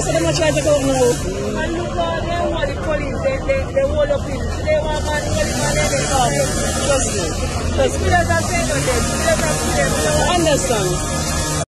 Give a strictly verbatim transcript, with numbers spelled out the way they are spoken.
so them not try to go now. And look how they want the police, they, they, they hold up in. They want man, hold him and they come. Trust me. Trust me. Let us say no them. Let us say no them. I understand.